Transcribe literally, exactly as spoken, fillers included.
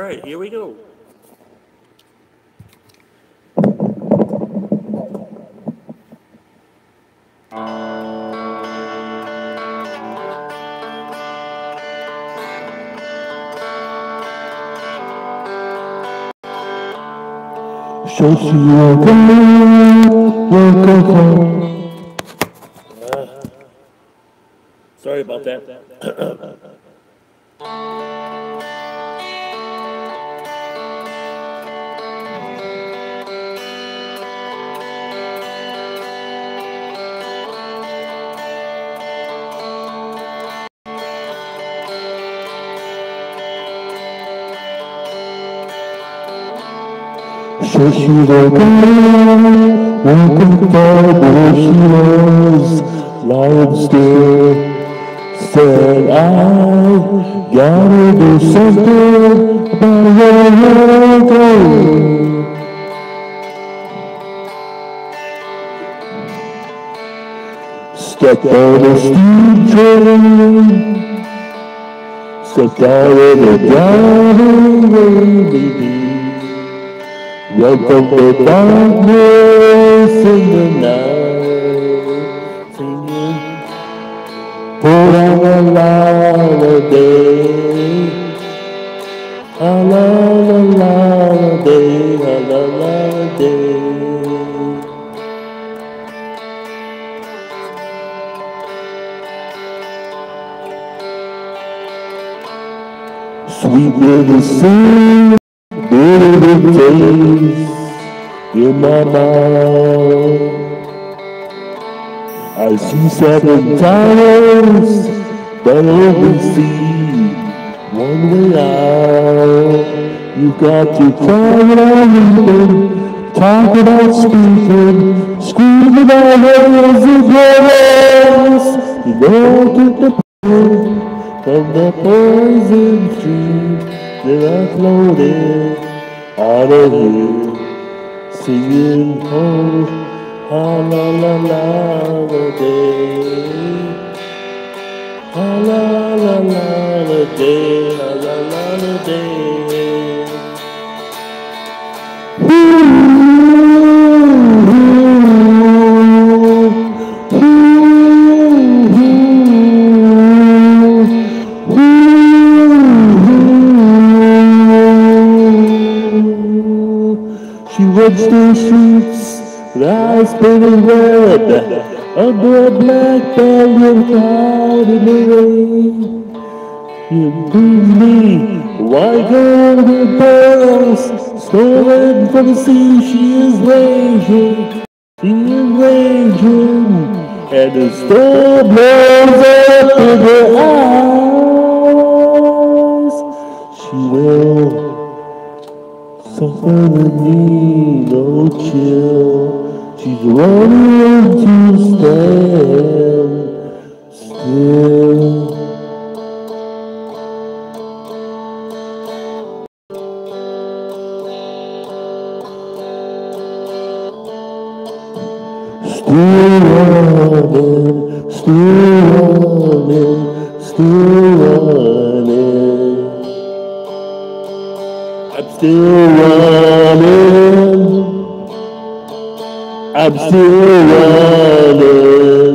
right, here we go. So she woke up, woke up home. Uh, sorry about that. So she woke up, woke up there where she was, lying still. Said I gotta do something about where you're going. Stepped on a steam train, stepped out of the driveway, baby. Welcome to darkness in the night, singing, pour out a lullaby, a lullaby, a lullaby. Sweet little sing, little taste in my mouth. I see seven towers, but only see one way out. You got to try it out, leaving, talk about speaking, scream about heavens and heavens. You know, get the pain from the poison stream that I floated out of here, singing, oh, ha la la la la day, ha la la la la day, ha la la la day. Ooh, ooh, ooh, ooh, ooh. She walks the streets, with eyes burning red, under a black velvet cloud in the rain. You bring me white golden pearls, stolen from the sea. She is raging, she is raging, and the storm blows up in her eyes. She will suffer the need, no chill. She's running to stand still. Still running, still running, still running. I'm still running. I'm still running.